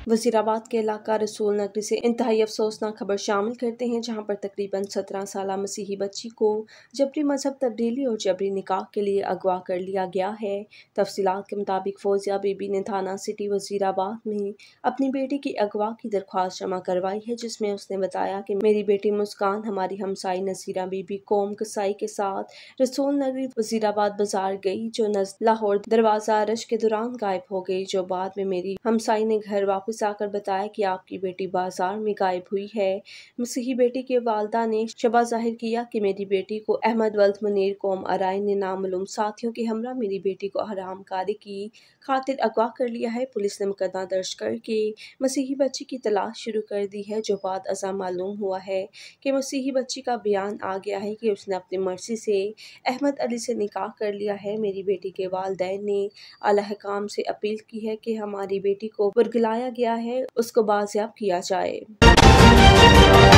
वजीराबाद के इलाका रसूल नगरी से इंतहाई अफसोसनाक खबर शामिल करते हैं, जहां पर तकरीबन 17 साल मसीही बच्ची को जबरी मजहब तब्दीली और जबरी निकाह के लिए अगवा कर लिया गया है। तफसीलात के मुताबिक फौजिया बीबी ने थाना सिटी वजीराबाद में अपनी बेटी की अगवा की दरख्वास्त जमा करवाई है, जिसमें उसने बताया कि मेरी बेटी मुस्कान हमारी हमसाई नसीरा बीबी कौम कसाई के साथ रसूल नगरी वजीराबाद बाजार गई, जो लाहौर दरवाजा अरश के दौरान गायब हो गई। जो बाद में मेरी हमसाई ने घर वापस आकर बताया कि आपकी बेटी बाजार में गायब हुई है। मसीही बेटी के वालदा ने शबा जाहिर किया कि मेरी बेटी को अहमद वल्द मुनीर कौम अराइन ने नामालूम साथियों के हमरा मेरी बेटी को हरामकारी की खातिर अगवा कर लिया है। पुलिस ने मुकदमा दर्ज करके मसीही बच्ची की तलाश शुरू कर दी है। जो बाद अज़ा मालूम हुआ है कि मसीही बच्ची का बयान आ गया है कि उसने अपनी मर्जी से अहमद अली से निकाह कर लिया है। मेरी बेटी के वालिदैन ने आला हकाम से अपील की है कि हमारी बेटी को बुरगलाया गया है, उसको बाजियाब किया जाए।